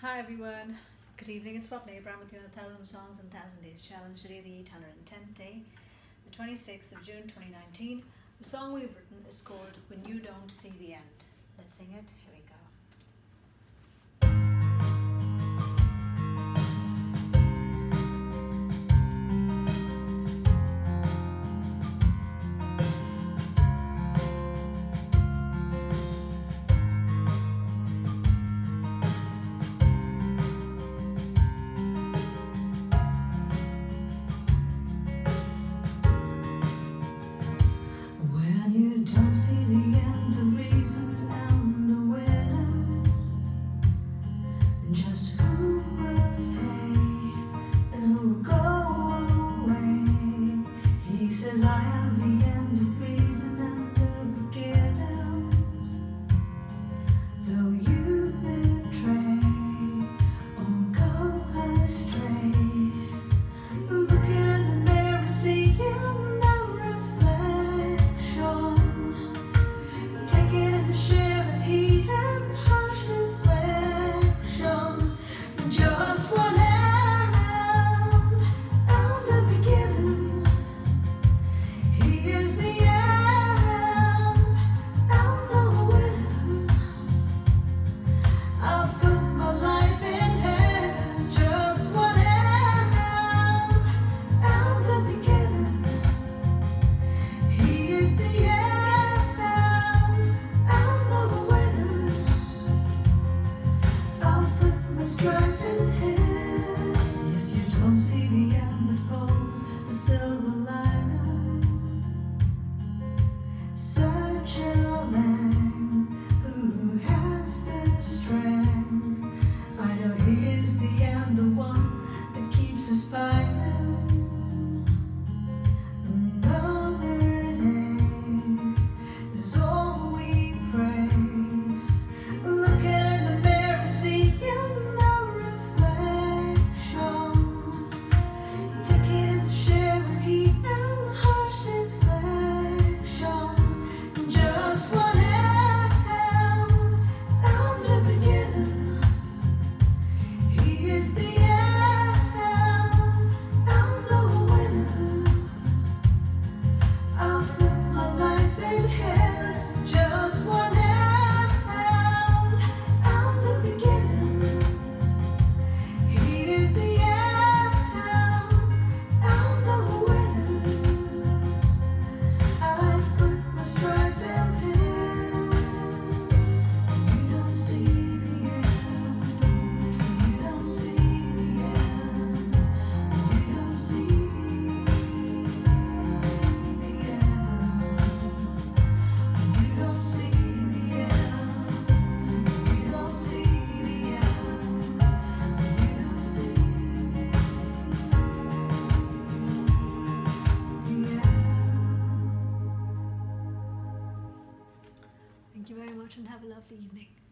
Hi everyone, good evening. It's Swapna Abraham with you on 1,000 Songs and 1,000 Days Challenge. Today, the 810th day, the 26th of June 2019. The song we've written is called When You Don't See the End. Let's sing it. Here we go. When you don't see the end, the reason and the winner, just who will stay and who will go away. He says, I am the end, the reason and the beginning. Though you betray or go astray, looking in the mirror, seeing no reflection, taking in the shiver, heat and harsh deflection. Just one end and the beginning. He is the end and the winner. I'll put my life in his. Just one end and the beginning. He is the end and the winner. I'll put my strife in his. Yes, you don't see the end, but holds the silver lining. Such a man who has the strength. I know he is the end, the one that keeps us fighting. Another day is all we pray. Looking in the mirror, seeing no reflection, taking in the shiver, heat and harsh deflection. Just one end and the beginning. He is the end and the winner. I'll put my life in his. Just one end and the beginning. He is the end and the winner. I put my strife in his. You don't see the end. You don't see the end. You don't see the end. You don't see the end. You don't see the end. You don't see the end. Thank you very much and have a lovely evening.